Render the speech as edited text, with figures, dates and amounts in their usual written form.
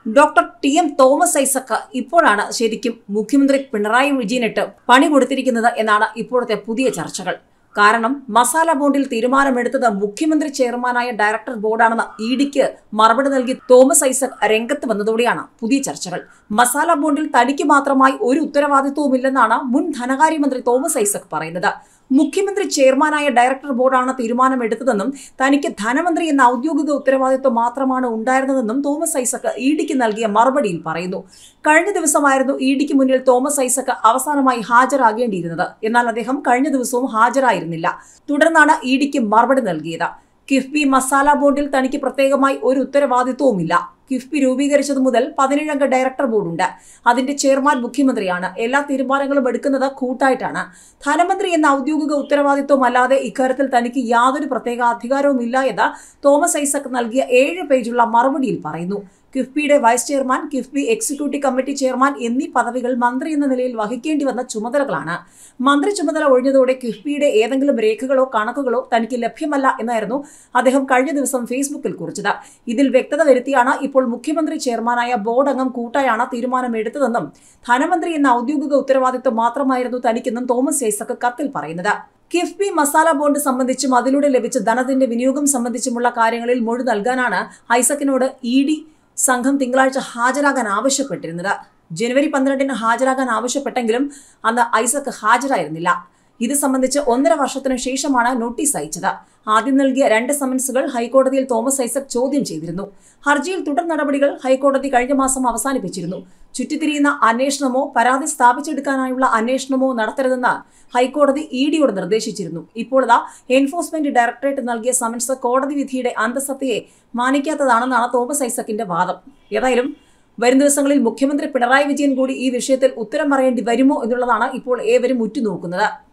Doctor TM. Thomas Isaac ഇപ്പോഴാണ് ശരിക്കും മുഖ്യമന്ത്രി പിണറായി വിജയനിട്ട് പണി കൊടുത്തിരിക്കുന്നത് എന്നാണ് ഇപ്പോഴത്തെ പുതിയ ചർച്ചകൾ. കാരണം മസാല ബോണ്ടിൽ തീരുമാനമെടുത്തത് മുഖ്യമന്ത്രി ചെയർമാനായ ഡയറക്ടർ ബോർഡാണെന്ന് ഇഡിക്ക് മറുപടി നൽകി തോമസ് ഐസക് രംഗത്ത് വന്നതോടെയാണ് പുതിയ ചർച്ചകൾ. മസാല ബോണ്ടിൽ തനിക്ക് മാത്രമായി ഒരു ഉത്തരവാദിത്വവുമില്ലെന്നാണ് മുൻ ധനകാര്യമന്ത്രി തോമസ് ഐസക് പറയുന്നത്. മുഖ്യമന്ത്രി ചെയർമാനായ ഡയറക്ടർ ബോർഡാണ് തീരുമാനമെടുത്തതെന്നും തനിക്ക് ധനമന്ത്രി എന്ന ഔദ്യോഗിക ഉത്തരവാദിത്വം മാത്രമാണ് ഉണ്ടായിരുന്നതെന്നും തോമസ് ഐസക് ഇഡിക്ക് നൽകിയ മറുപടിയിൽ പറയുന്നു. കഴിഞ്ഞ ദിവസമായിരുന്നു ഇഡിക്ക് മുന്നിൽ തോമസ് ഐസക് അവസാനമായി ഹാജരാകേണ്ടിയിരുന്നത്. എന്നാൽ അദ്ദേഹം കഴിഞ്ഞ ദിവസവും ഹാജരായിരുന്നില്ല. തുടർന്നാണ് ഇഡിക്ക് മറുപടി നൽകിയത്. കിഫ്ബി മസാല ബോർഡിൽ തനിക്ക് പ്രത്യേകമായി ഒരു ഉത്തരവാദിത്വവുമില്ല. കിഫ്ബി രൂപീകരിച്ചതു മുതൽ 17 അംഗ ഡയറക്ടർ ബോർഡുണ്ട്. അതിന്റെ ചെയർമാൻ മുഖ്യമന്ത്രിയാണ്. എല്ലാ തീരുമാനങ്ങളും എടുക്കുന്നത് കൂട്ടായിട്ടാണ്. ധനമന്ത്രി എന്ന ഔദ്യോഗിക ഉത്തരവാദിത്വമല്ലാതെ ഇക്കാര്യത്തിൽ തനിക്ക് യാതൊരു പ്രത്യേക അധികാരവുമില്ല എന്ന് തോമസ് ഐസക് നൽകിയ 7 പേജുള്ള മറുപടിയിൽ പറയുന്നു. കിഫ്ബിയുടെ vice chairman, KIIFB executive committee chairman എന്നീ പദവികൾ മന്ത്രി എന്ന നിലയിൽ വഹിക്കേണ്ടി വന്ന ചുമതലകളാണ്. മന്ത്രി ചുമതല ഒഴിഞ്ഞതോടെ കിഫ്ബിയുടെ ഏതെങ്കിലും രേഖകളോ കണക്കുകളോ തനിക്ക് ലഭ്യമല്ല എന്നായിരുന്നു അദ്ദേഹം കഴിഞ്ഞ ദിവസം ഫേസ്ബുക്കിൽ കുറിച്ചത്. ഇതിൽ വ്യക്തത വരുത്തിയാണ് ഇപ്പോൾ മുഖ്യമന്ത്രി ചെയർമാനായ ബോർഡ് അംഗം കൂട്ടായാണ് തീരുമാനമെടുത്തതെന്നും ധനമന്ത്രി എന്ന ഔദ്യോഗിക ഉത്തരവാദിത്വം മാത്രമായിരുന്നു തനിക്കെന്നും തോമസ് ഐസക് കത്തിൽ പറയുന്നത്. കിഫ്ബി മസാല ബോണ്ട് സംബന്ധിച്ചും അതിലൂടെ ലഭിച്ച ധനത്തിന്റെ വിനിയോഗം സംബന്ധിച്ചുമുള്ള കാര്യങ്ങളിൽ മൊഴി നൽകാനാണ് ഐസക്കിനോട് ഇഡി സംഘം തിങ്കളാഴ്ച ഹാജരാകാൻ ആവശ്യപ്പെട്ടിരുന്നത്. ജനുവരി 12-ന് ഹാജരാകാൻ ആവശ്യപ്പെട്ടെങ്കിലും അന്ന് ഐസക് ഹാജരായിരുന്നില്ല. ഇത് സംബന്ധിച്ച് 1.5 വർഷത്തിനു ശേഷമാണ് നോട്ടീസ് അയച്ചത്. ആദ്യം നൽകിയ 2 സമൻസുകൾ ഹൈക്കോടതിയിൽ തോമസ് ഐസക് ചോദ്യം ചെയ്തിരുന്നു. ഹർജിയിൽ തുടർ നടപടികൾ ഹൈക്കോടതി കഴിഞ്ഞ മാസം അവസാനിപ്പിച്ചിരുന്നു. ചുറ്റിത്തിരിയുന്ന അന്വേഷണമോ പരാതി സ്ഥാപിച്ചെടുക്കാനായുള്ള അന്വേഷണമോ നടത്തരുതെന്ന് ഹൈക്കോടതി ഇഡിയോട് നിർദ്ദേശിച്ചിരുന്നു. ഇപ്പോൾ എൻഫോഴ്സ്മെന്റ് ഡയറക്ടറേറ്റ് നൽകിയ സമൻസ് കോടതി വിധിയുടെ അന്തസത്തയെ മാനിക്കാത്തതാണെന്നാണ് തോമസ് ഐസക്കിന്റെ വാദം. ഏതായാലും വരും ദിവസങ്ങളിൽ മുഖ്യമന്ത്രി പിണറായി വിജയൻ കൂടി ഈ വിഷയത്തിൽ ഉത്തരം പറയേണ്ടി വരുമോ എന്നുള്ളതാണ് ഇപ്പോൾ ഏവരും ഉറ്റുനോക്കുന്നത്.